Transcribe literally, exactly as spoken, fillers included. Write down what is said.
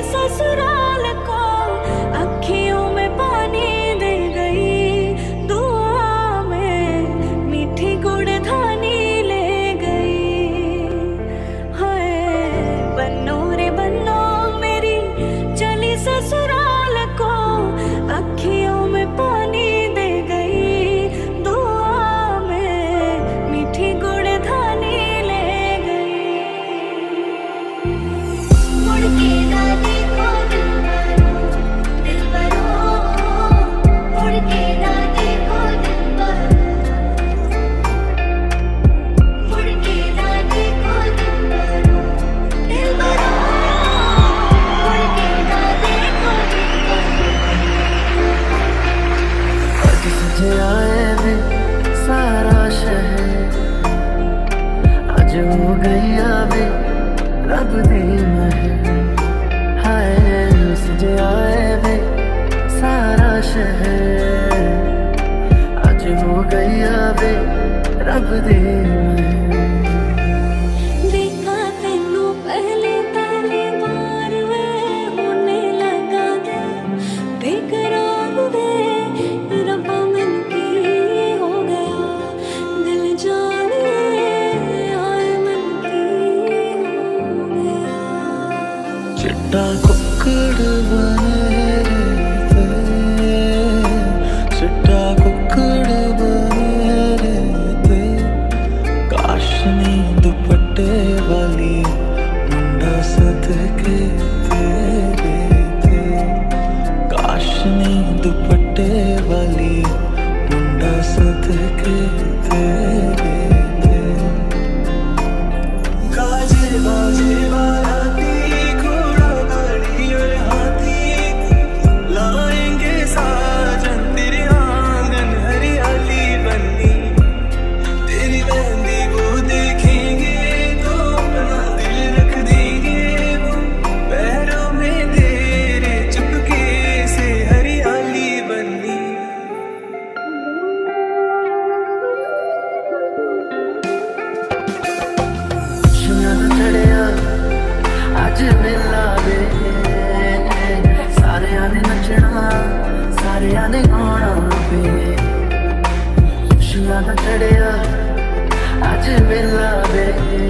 ससुराल को अखियों में पानी दे गई, दुआ में मीठी गुड़धानी ले गई। हाय बन्नो रे बन्नो मेरी चली ससुराल को अखियों में पानी दे गई, दुआ में मीठी गुड़धानी ले गई। मुड़ के ना देखो दिलबरो, मुड़ के ना देखो दिलबरो, मुड़ के ना देखो दिलबरो, दिलबरो, मुड़ के ना देखो दिलबरो। आज सजे आए वे सारा शहर, आज हो गई आवे रब दी महर। हाय सजे आए वे सारा शहर, आज हो गई आवे रब दी महर। देखा तेनू पहले पहली बार वे होने लगा दे बेकरार वे, रब्बा मन की हो गया दिल जाने आए मन की हो गया। चिट्टा कुक्कड़ बने थे, चिट्टा कुक्कड़ बने थे, काशनी दुपट्टे वाली मुंडा सदके तेरे थे, काशनी दुपट्टे वाली मुंडा सदके तेरे थे। गाजे बाजे बाराती घोड़ा गाड़ी और हाथी, लाएंगे साजन तेरे आंगन हरियाली बन्नी, तेरी मेहंदी वो देखेंगे तो अपना दिल रख देंगे वो, पैरों में तेरे चुपके से हरियाली बन्नी। खुशियां दा चढ़िया अज मेला वे, सारियां ने नचना सारियां ने गाना वे। खुशियां दा चढ़िया अज मेला वे,